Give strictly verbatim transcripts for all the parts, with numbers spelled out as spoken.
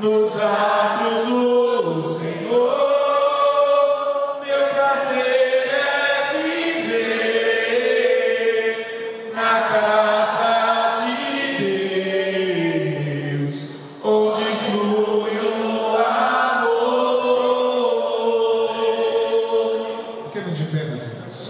nos atos do Senhor. Meu prazer é viver na casa de Deus, onde flui o amor. Fiquemos de pé, meus irmãos.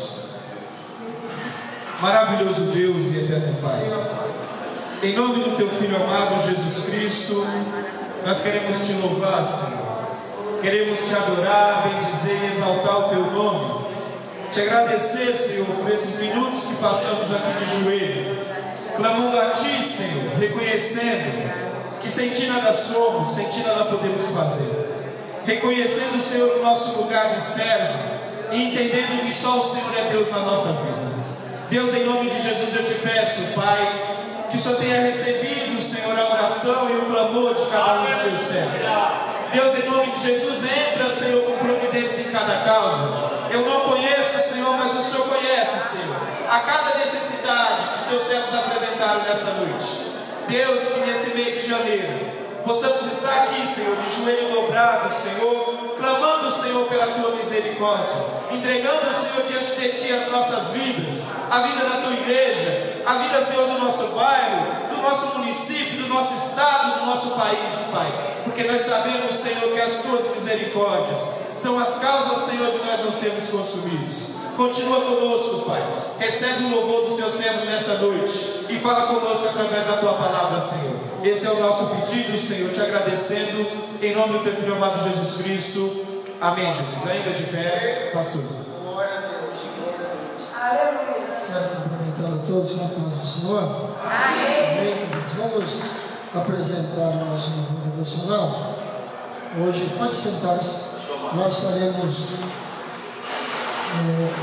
Maravilhoso Deus e eterno Pai, em nome do Teu Filho amado Jesus Cristo, nós queremos Te louvar, Senhor. Queremos Te adorar, bendizer e exaltar o Teu nome. Te agradecer, Senhor, por esses minutos que passamos aqui de joelho, clamando a Ti, Senhor, reconhecendo que sem Ti nada somos, sem Ti nada podemos fazer. Reconhecendo, Senhor, o nosso lugar de servo e entendendo que só o Senhor é Deus na nossa vida. Deus, em nome de Jesus, eu Te peço, Pai, que o Senhor tenha recebido, Senhor, a oração e o clamor de cada um dos Teus servos. Deus, em nome de Jesus, entra, Senhor, com providência em cada causa. Eu não conheço, Senhor, mas o Senhor conhece, Senhor, a cada necessidade que os Teus servos apresentaram nessa noite. Deus, que nesse mês de janeiro possamos estar aqui, Senhor, de joelho dobrado, Senhor, clamando, Senhor, pela Tua misericórdia, entregando, Senhor, diante de Ti as nossas vidas, a vida da Tua igreja, a vida, Senhor, do nosso bairro, do nosso município, do nosso estado, do nosso país, Pai, porque nós sabemos, Senhor, que as Tuas misericórdias são as causas, Senhor, de nós não sermos consumidos. Continua conosco, Pai, recebe o louvor dos Teus servos nessa noite e fala conosco através da Tua palavra, Senhor. Esse é o nosso pedido, Senhor, Te agradecendo, em nome do Teu Filho amado Jesus Cristo. Amém, Jesus. Ainda de pé, pastor. Glória a Deus. Aleluia. Quero cumprimentar a todos na paz do Senhor. Amém. Amém. Vamos apresentar o nosso devocional. Hoje, pode sentar-se. Nós estaremos é,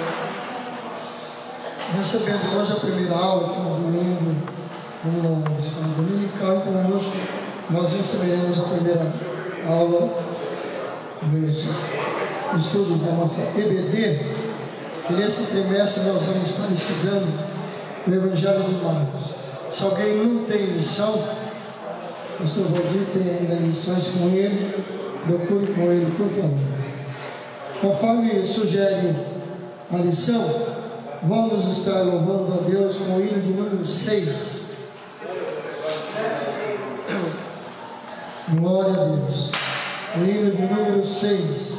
recebendo hoje a primeira aula, que no domingo, como no escola dominical, conosco, nós receberemos a primeira aula dos estudos da nossa E B D, e nesse trimestre nós vamos estar estudando o Evangelho de Marcos. Se alguém não tem lição, o pastor Valdir tem ainda lições com ele, procure com ele, por favor. Conforme sugere a lição, vamos estar louvando a Deus com o hino de número seis. Glória a Deus. O hino de número seis.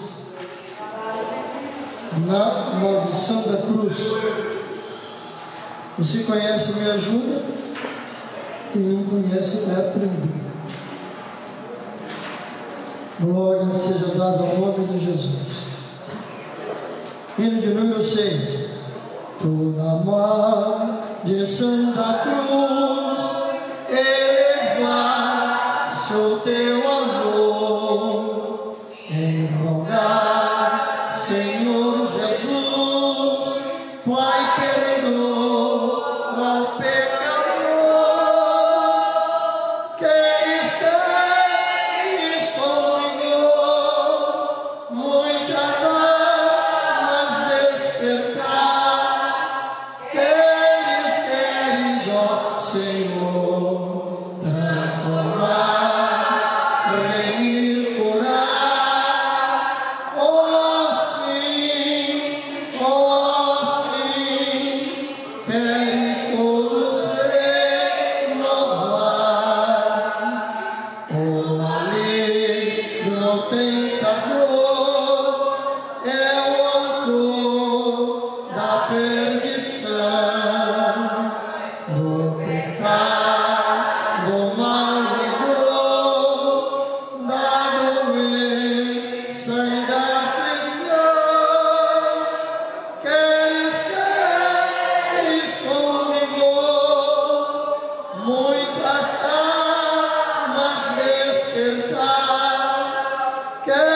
Na maldição da cruz. Você conhece, me ajuda. Quem não conhece vai aprender. Glória seja dada ao nome de Jesus. Hino de número seis. Toda maldição da cruz elevaste o teu amor em rogar, Senhor Jesus, Pai, perdoa o pecador que estejas comigo, muitas almas despertar, queres, queres, ó Senhor, transformar, remir, curar, oh sim, oh sim, queres todos renovar, oh alegre tentador, é o autor da perdição, do pecado, mal e dor, da doença e da aflição. Queres, queres comigo, muitas almas despertar, queres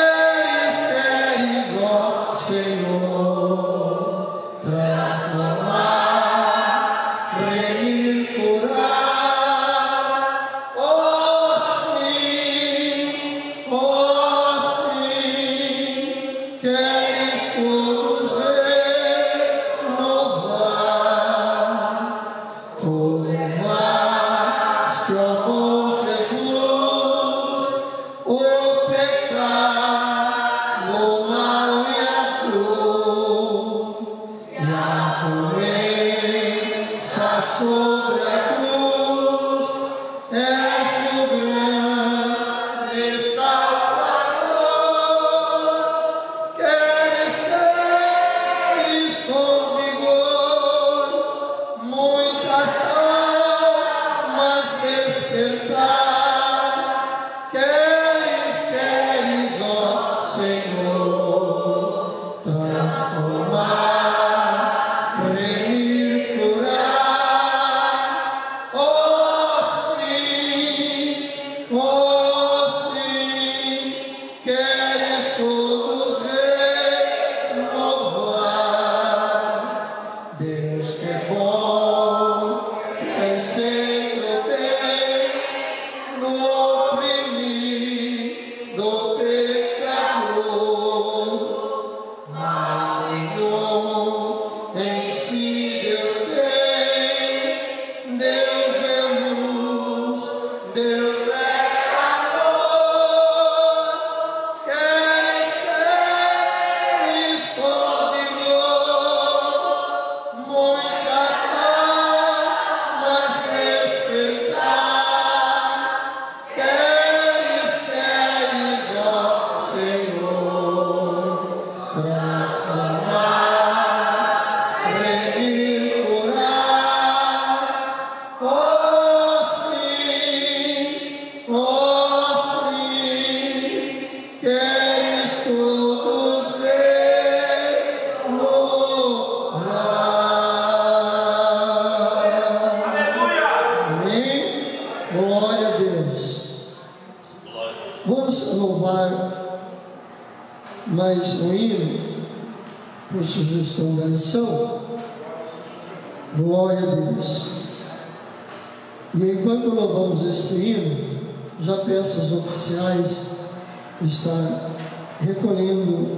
Vamos louvar mais um hino, por sugestão da lição. Glória a Deus. E enquanto louvamos este hino, já peço aos oficiais estar recolhendo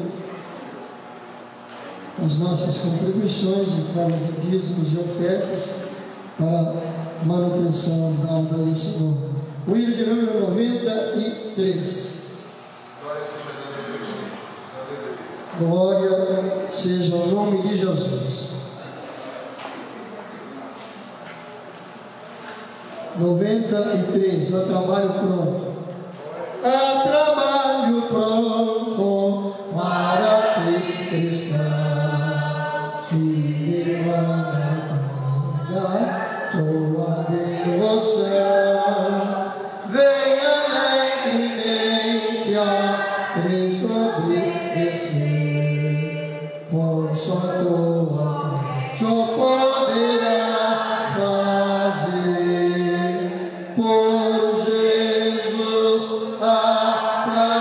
as nossas contribuições em forma de dízimos e ofertas para a manutenção da obra do Senhor. O hino de número noventa e três. Glória seja ao nome de Jesus. noventa e três. A trabalho pronto. A trabalho pronto para ti, cristão, que demanda toda tua devoção. Venha alegremente a Cristo obedecer, pois só tua só poderás fazer por Jesus a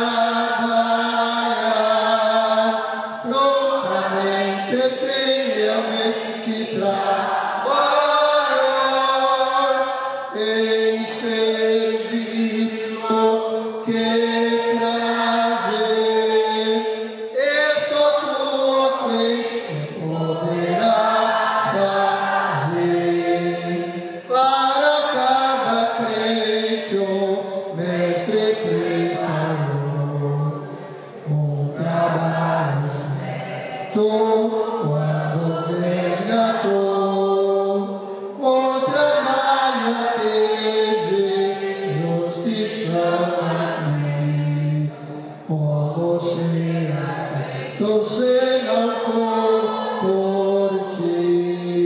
trabalhar, prontamente, fielmente trabalhar em serviço que prazer, e só tu poderás fazer. Para cada crente o Mestre preparou um trabalho certo quando resgatou, o trabalho que Jesus te chama aqui. Como será feito se não for por ti?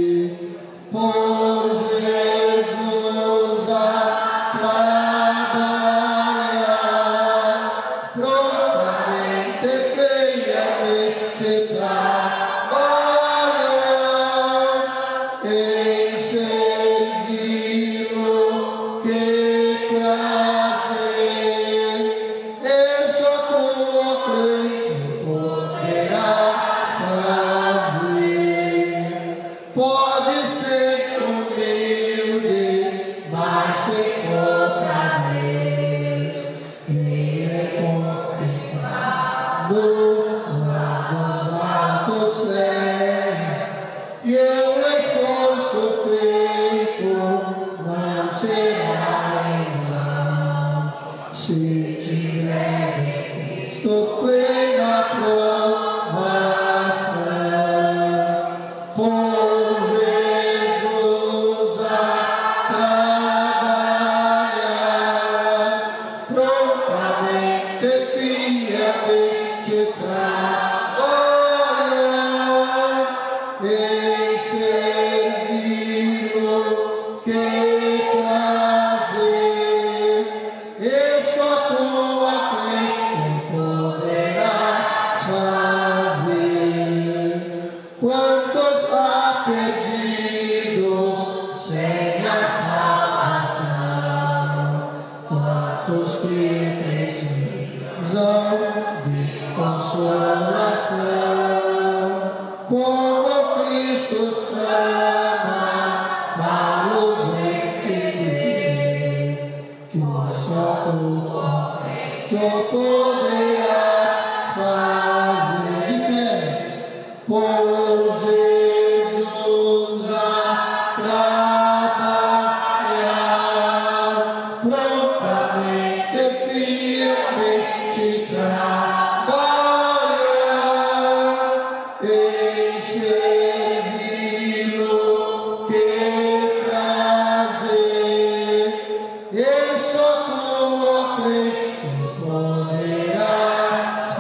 Por Jesus a trabalhar, prontamente, fielmente trabalhar em servi-lo que prazer, e só tua crente poderás fazer. Pode ser humilde, mas se for pra Deus, Ele é complicado lá nos altos céus, e o esforço feito não será em vão, se tiver em Cristo plena aprovação. Por Jesus a trabalhar, prontamente, fielmente trabalhar em servi-lo que prazer, e só tua crente poderás fazer. Quantos há perdidos sem a salvação, quantos que precisam de consolação, como Cristo os clama, fala-os em pedir, que só tua crente poderás fazer. De pé. Por Jesus a trabalhar, prontamente, fielmente trabalhar em servi-lo que prazer, e só tua crente poderás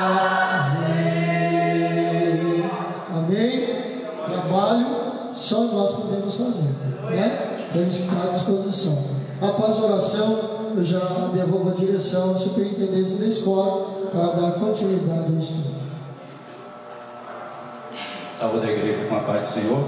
fazer. Amém? Trabalho só nós podemos fazer, né? Para estar à disposição. Após a oração, eu já devolvo a direção à superintendência da escola para dar continuidade ao estudo. Saúde a igreja com a paz do Senhor.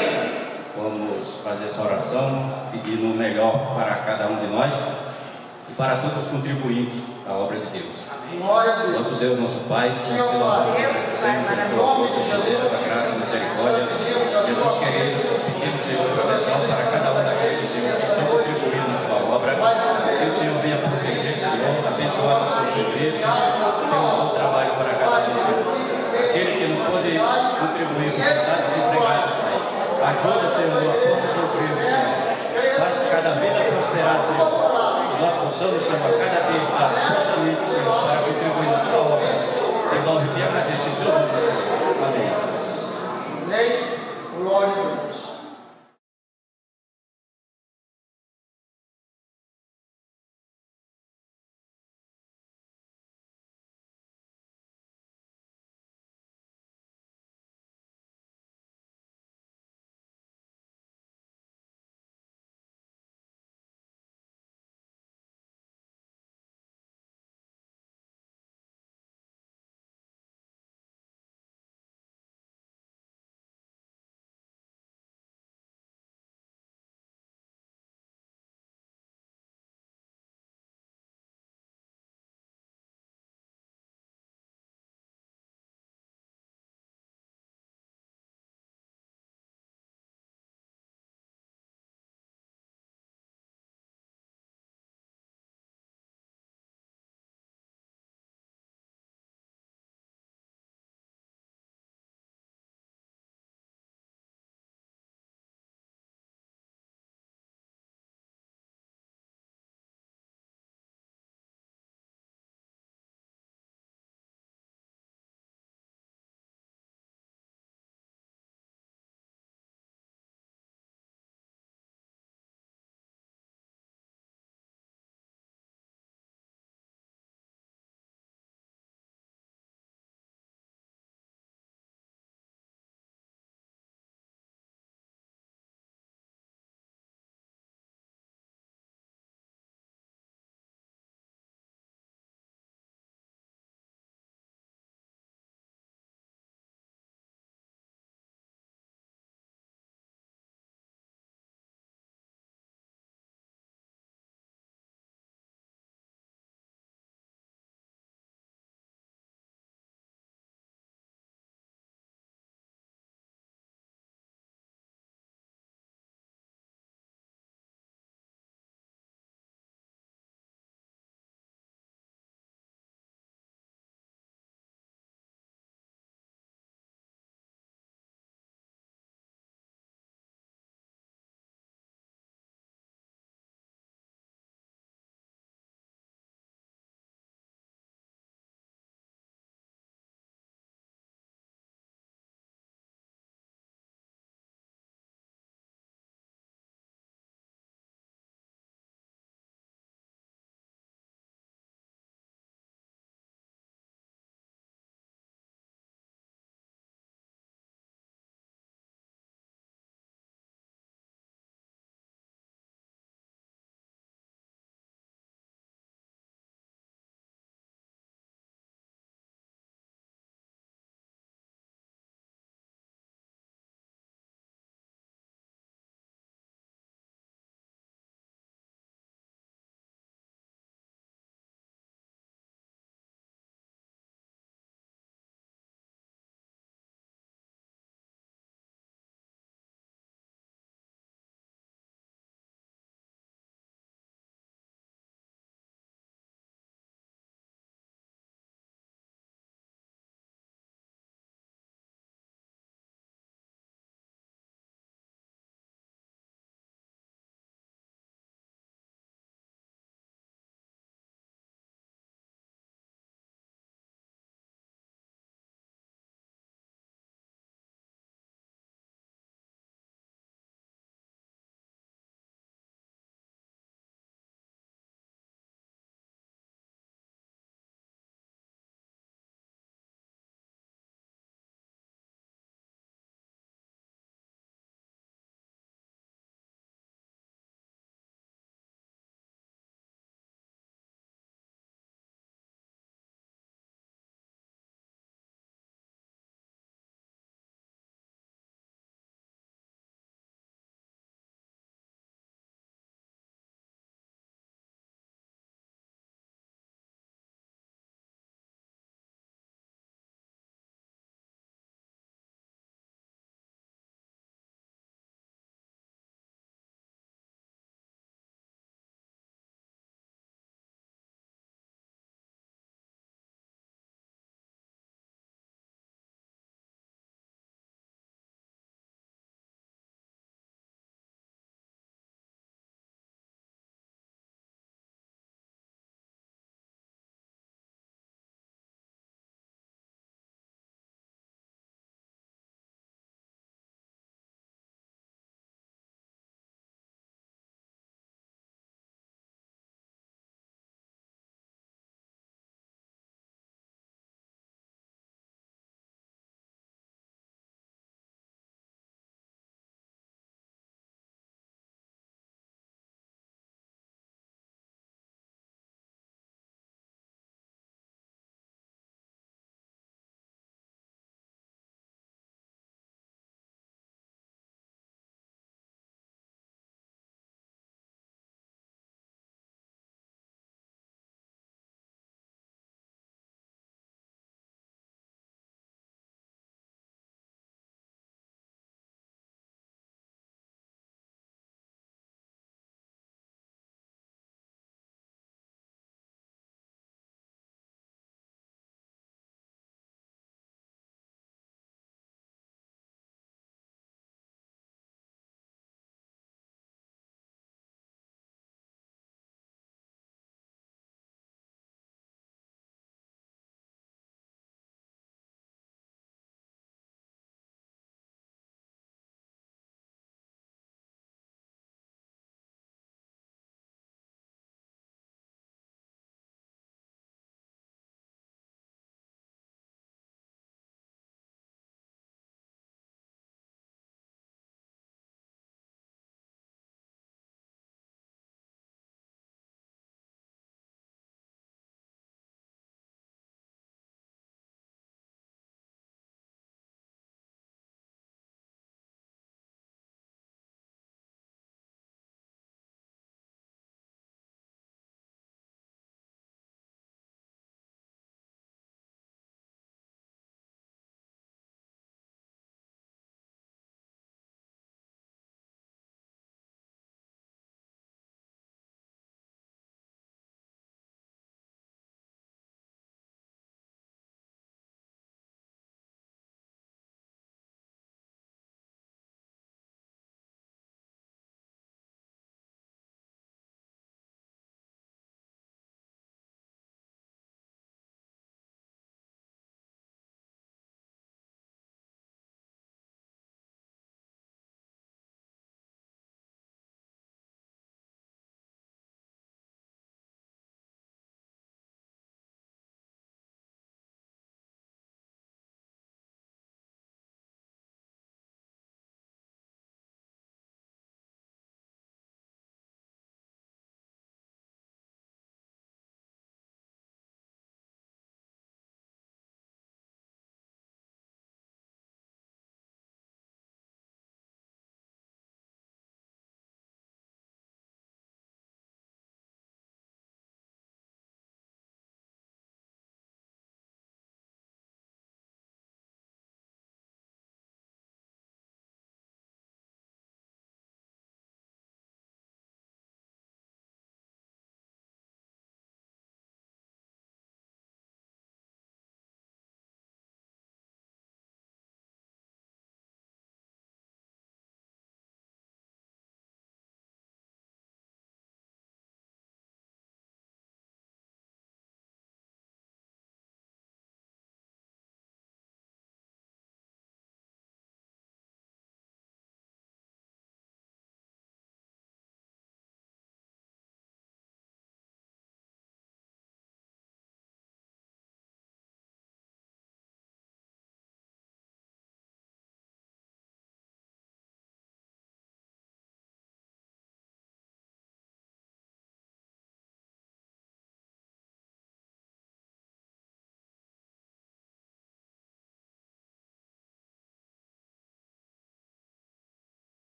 Amém. Vamos fazer essa oração, pedindo o melhor para cada um de nós. e para todos os contribuintes da obra de Deus. Glória a Deus. Nosso Deus, nosso Pai, nós te louvamos sempre pela tua graça e misericórdia. Jesus querido, pedimos, Senhor, proteção para cada um daqueles, Senhor, que estão contribuindo na sua obra. Que o Senhor venha proteger, Senhor, abençoar os seus serviços, ter um bom trabalho para cada um, Senhor. Aquele que não pode contribuir, que está desempregado, Senhor. Ajuda, Senhor, a força do Deus, Senhor. Faz cada vida prosperar, Senhor. Que nós possamos, Senhor, a cada dia estar prontamente, Senhor, para contribuir